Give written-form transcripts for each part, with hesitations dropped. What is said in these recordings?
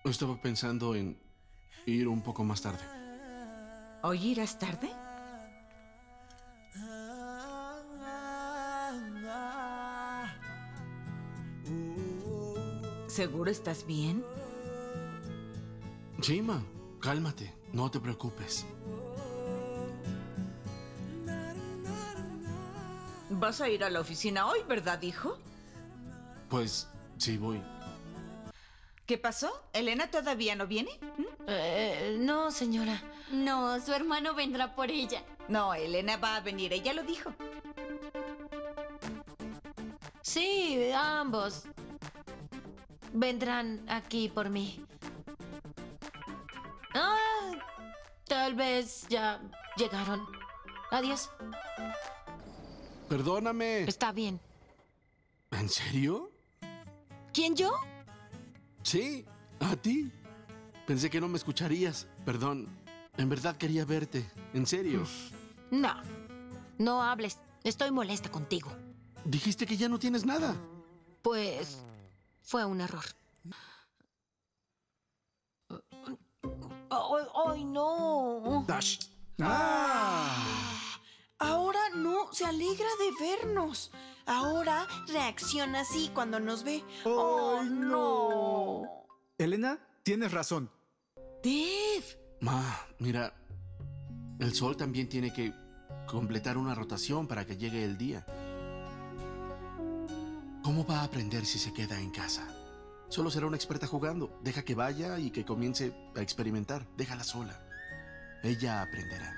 Estaba pensando en ir un poco más tarde. ¿Hoy irás tarde? ¿Seguro estás bien? Sí, ma, cálmate, no te preocupes. ¿Vas a ir a la oficina hoy, verdad, hijo? Pues sí voy. ¿Qué pasó? ¿Elena todavía no viene? No, señora. No, su hermano vendrá por ella. No, Elena va a venir, ella lo dijo. Sí, ambos vendrán aquí por mí. Ah, tal vez ya llegaron. Adiós. Perdóname. Está bien. ¿En serio? ¿Quién, yo? Sí, a ti. Pensé que no me escucharías. Perdón. En verdad quería verte. En serio. No, no hables. Estoy molesta contigo. Dijiste que ya no tienes nada. Pues fue un error. ¡Ay, no! Dash. Ahora no se alegra de vernos. Ahora reacciona así cuando nos ve. ¡Oh, no! Elena, tienes razón. Dave. Ma, mira. El sol también tiene que completar una rotación para que llegue el día. ¿Cómo va a aprender si se queda en casa? Solo será una experta jugando. Deja que vaya y que comience a experimentar. Déjala sola. Ella aprenderá.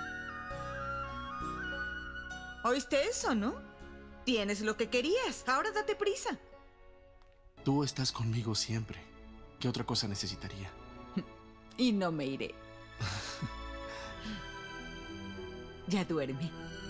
¿Oíste eso, no? Tienes lo que querías. Ahora date prisa. Tú estás conmigo siempre. ¿Qué otra cosa necesitaría? Y no me iré. Ya duerme.